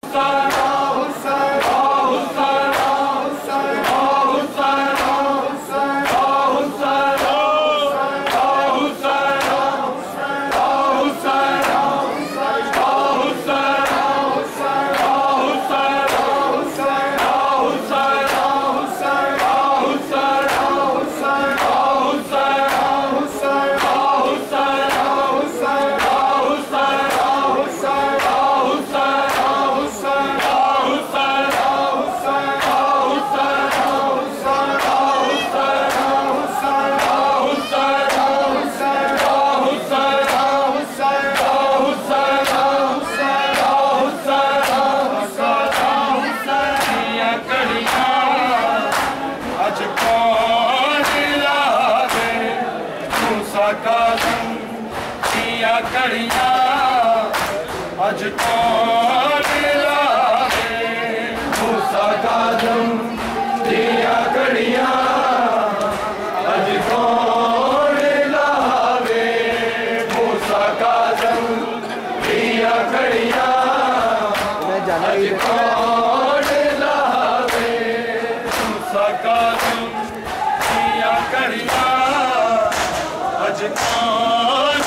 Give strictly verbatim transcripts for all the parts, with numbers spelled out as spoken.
कड़िया अज कौन लावे मूसा काज़म दिया कड़िया अज कौन लावे मूसा काज़म दिया कड़िया अज कौन लावे मूसा काज़म दिया कड़िया अज कौन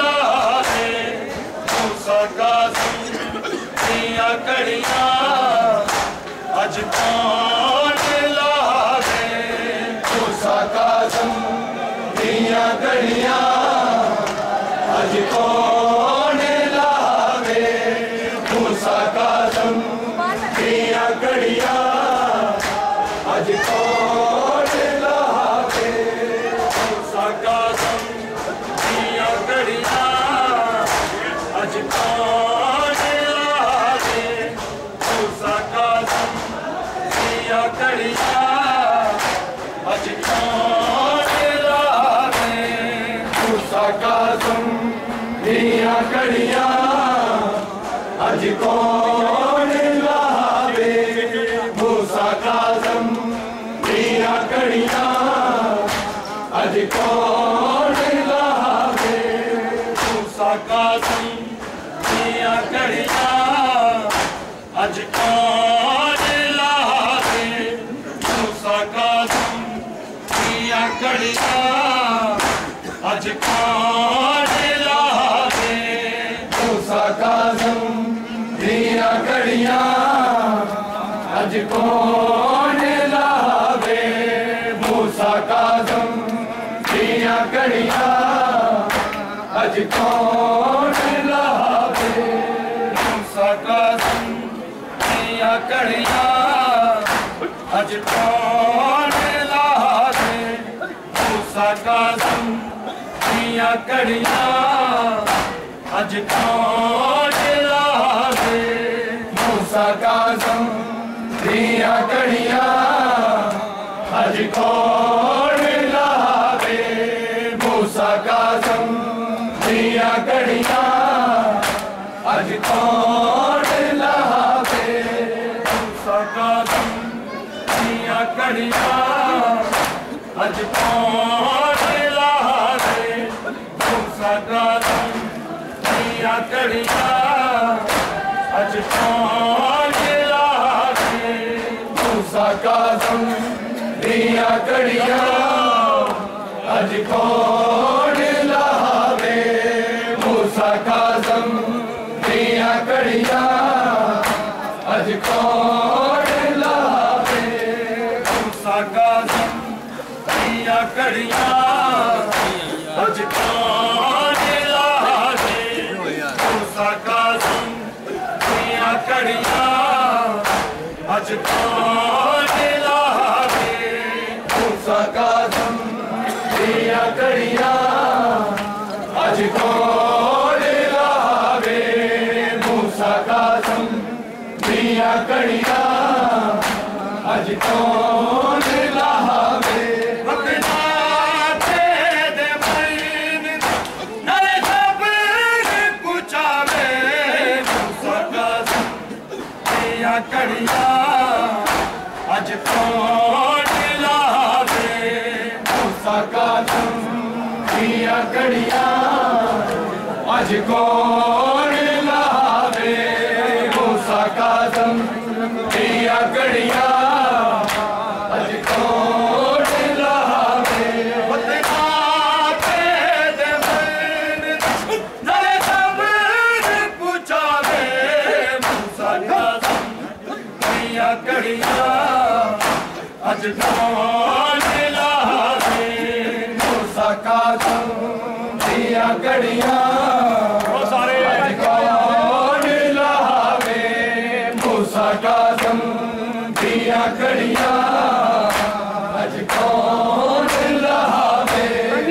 कड़िया अज कौन लावे मूसा काज़म दिया कड़िया अज कौन लावे मूसा काज़म दिया कड़िया अज कौन लावे मूसा काज़म दिया कड़िया अज कौन कड़िया अज कौन लावे मूसा काज़म दिया कड़िया अज कौन लावे मूसा काज़म दिया कड़िया अज कौन लावे मूसा काज़म दिया कड़िया अज कौन कड़िया अज कौन लावे मूसा काज़म दिया कड़िया अज कौन लावे मूसा काज़म दिया कड़िया अज कौन लावे मूसा काज़म दिया कड़िया अज कौन मूसा काज़म दिया कड़िया अज कौन लावे मूसा काज़म दिया कड़िया अज कौन लावे मूसा काज़म दिया कड़िया अज कौन लावे मूसा काज़म दिया कड़िया अज कौन लावे मूसा काज़म दिया कड़िया अज कौन लावे मूसा काज़म दिया कड़िया अज कौन लावे मूसा काज़म दिया कड़िया अज कौन लावे मूसा काज़म दिया कड़िया अज कौन लावे मूसा काज़म दिया कड़िया अज कौन लावे मूसा काज़म दिया कड़िया अज कौन लावे मूसा काज़म दिया कड़िया अज कौन लावे कड़िया अज कौन लावे मूसा काज़म दिया कड़िया अज कौन लावे मूसा काज़म घड़िया अज कौन लावे नरे सब पुछावे मूसा काज़म दिया घड़िया अज कौन लावे मूसा काज़म दिया घड़िया अज कौन लावे मूसा काज़म दिया घड़िया अज कौन लावे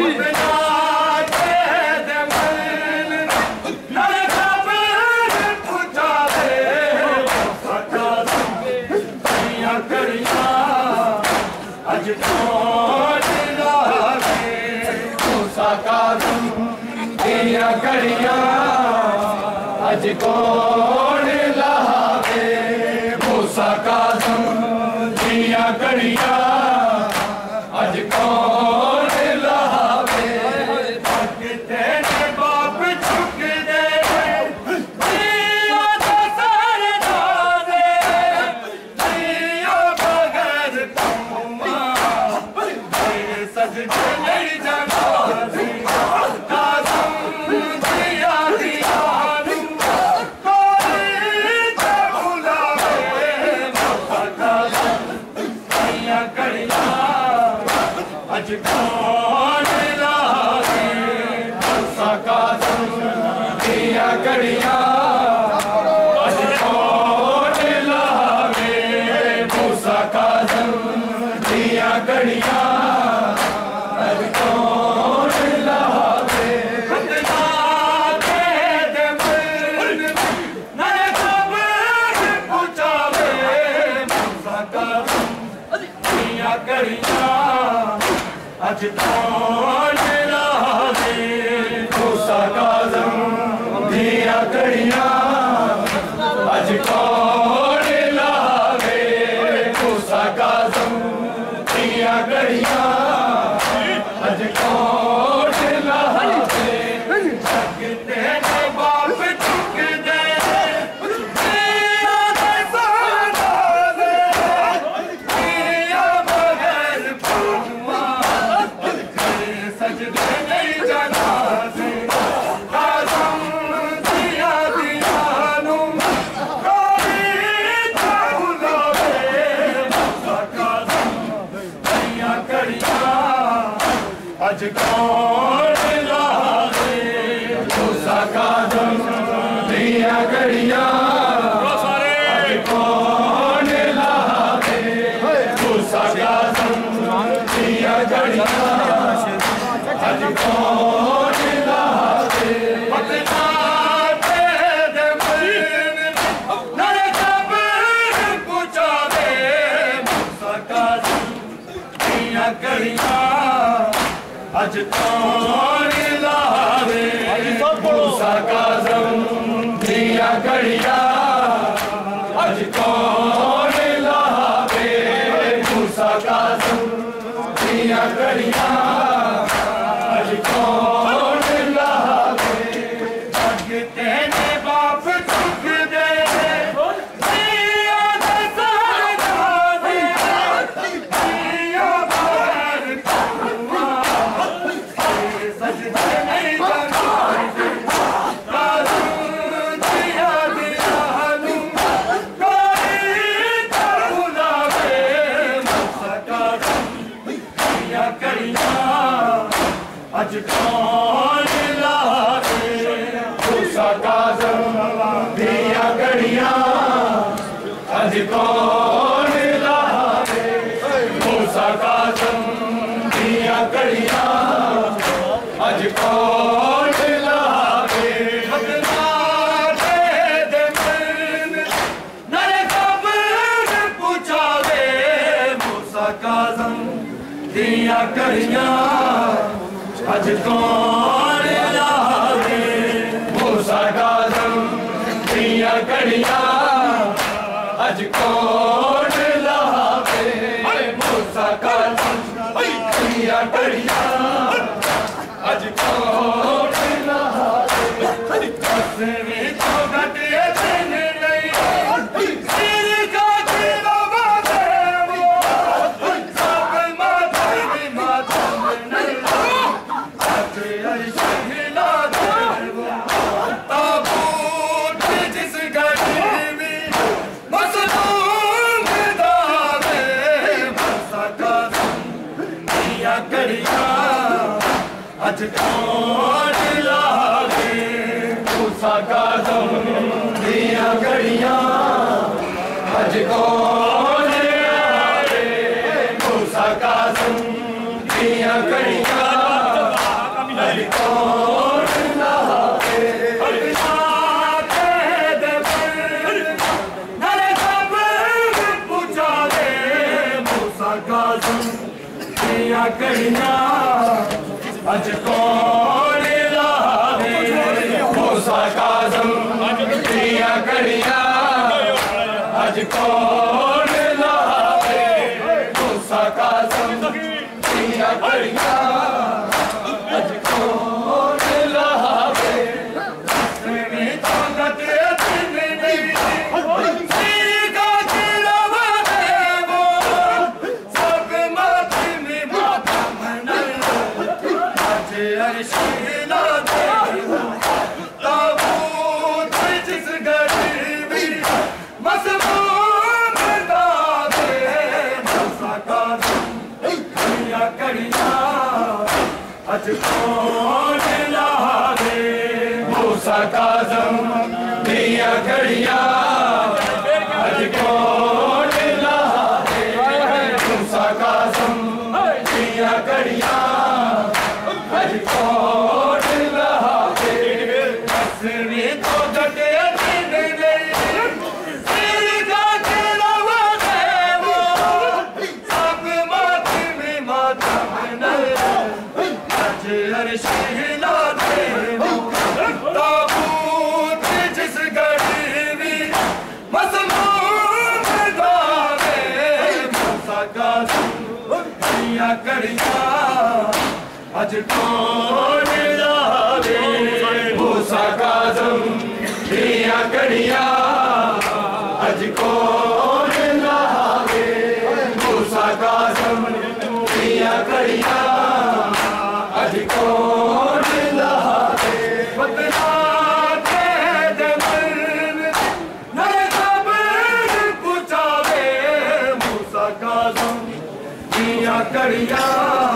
अज कौन लावे मूसा काज़म दिया घड़िया अज कौन लावे मूसा काज़म दिया घड़िया अज कौन लावे तेरे बाप चुक दे अज कौन लावे मूसा काज़म दिया घड़िया अज कौन लावे मूसा काज़म दिया घड़िया अज कौन लावे नरे सब पुछावे मूसा काज़म दिया घड़िया अज कौन लावे मूसा काज़म दिया घड़िया अज कौन लावे मूसा काज़म दिया घड़िया अज कौन लावे तेरे बाप चुक दे अज कौन लावे मूसा काज़म दिया घड़िया अज कौन लावे मूसा काज़म दिया घड़िया अज कौन लावे नरे सब पुछावे मूसा काज़म दिया घड़िया अज कौन लावे मूसा काज़म दिया घड़िया अज कौन लावे मूसा काज़म दिया घड़िया अज कौन लावे अग तेरे बाप चुक दे अज कौन लावे मूसा काज़म दिया घड़िया अज कौन लावे मूसा काज़म दिया घड़िया अज कौन लावे नरे सब पुछावे मूसा काज़म दिया घड़िया अज कौन लावे मूसा काज़म दिया घड़िया अज कौन लावे मूसा काज़म दिया घड़िया अज कौन लावे कसमी तो घटे दिन नहीं सिर का बाबा अज कौन आवे मूसा काज़म दियां कड़ियां अज कौन आवे नरे सब पूछा दे मूसा काज़म दियां कड़ियां अज कौन लावे मूसा काज़म दियां कड़ियां अज कौन लावे मूसा काज़म दियां कड़ियां अज कौन लावे मेरी ताकत नहीं सीधा चिरवा दे वो सब मत में माता मनल आज अर्श हिला दे ताबूत जिस गरीबी मज़मूम दावे मूसा काज़म दियां कड़ियां अज कौन लावे मूसा काज़म दियां कड़ियां अज कौन लावे मूसा काज़म दियां कड़ियां अज कौन लावे हसनी तो जटे दिन नहीं सिर का चिरवा दे वो सब मत में माता मनल आज अर्श हिला दे ताबूत जिस गरीबी मज़मूम दावे मूसा काज़म दियां कड़ियां अज कौन लावे मूसा काज़म दियां कड़ियां अज कौन लावे मूसा काज़म दियां कड़ियां अज कौन लावे बदला के दमन नरे सब पूछावे मूसा काज़म दियां कड़ियां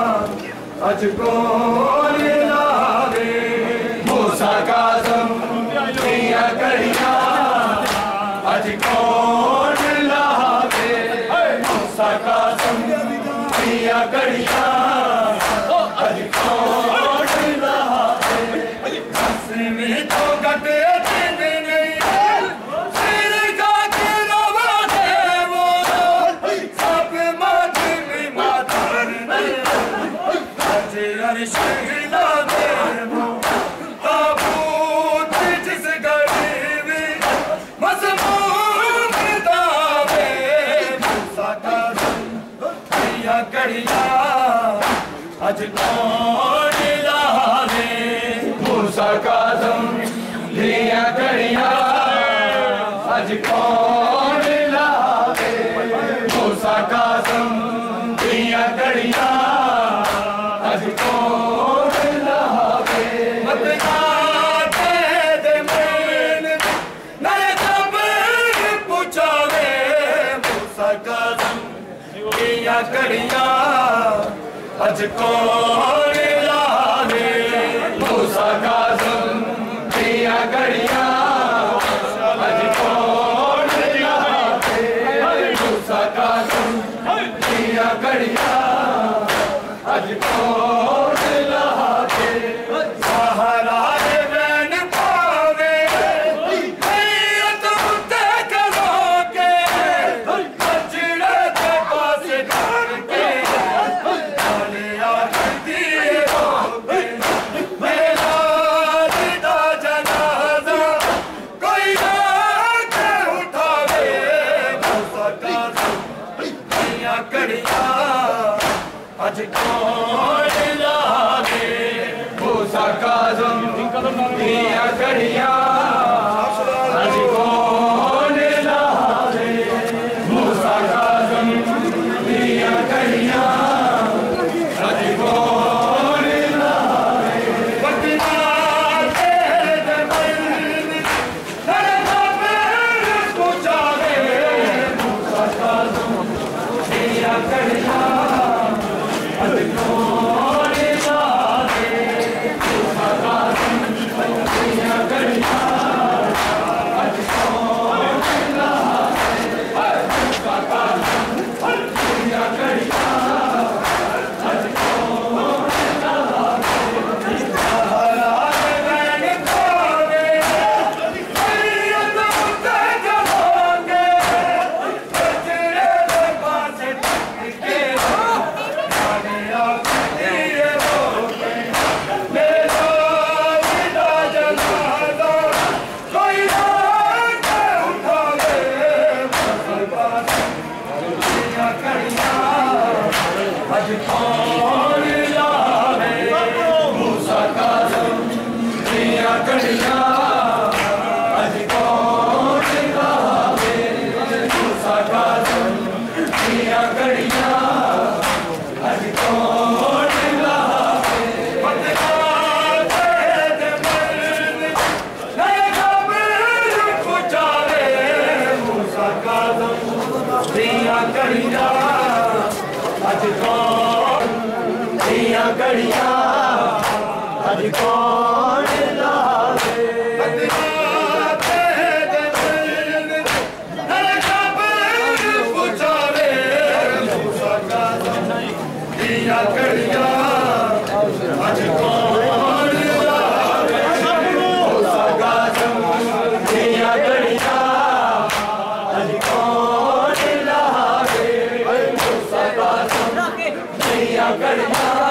अज कौन लावे मूसा काज़म दियां कड़ियां अज कौन लावे मूसा काज़म दियां कड़ियां अज कौन लावे हसनी तो गटे दिन नहीं सिर का चिरवा दे वो सब मत में माता मनल आज अर्श हिला दे वो ताबूत जिस गरीबी मज़मूम दावे मूसा काज़म दियां कड़ियां अज कौन लावे मूसा काज़म दियां कड़ियां अज कौन लावे मूसा काज़म दियां कड़ियां अज कौन लावे बदला के दमन नरे सब पूछावे मूसा काज़म दियां कड़ियां अज कौन लावे मूसा काज़म दियां कड़ियां अज कौन लावे मूसा काज़म दियां कड़ियां अज कौन लावे सहारा दे बैन पावे हैत उत्ते करोगे बजड़े दे पास करके आले आखदी होगे मेरा दा जनाजा कोई ना के उठावे मूसा काज़म दियां कड़ियां अज कौन लावे मूसा काज़म दियां कड़ियां अज कौन लावे मूसा काज़म दियां कड़ियां अज कौन लावे बदला के दमन नरे सब पूछावे मूसा काज़म दियां कड़ियां अज कौन लावे मूसा काज़म दियां कड़ियां कड़िया अज कौन दिया कड़िया अज कौन लावे दिया कड़िया अज कौन लावे मूसा काज़म दिया कड़िया अज कौन लावे मूसा काज़म दिया कड़िया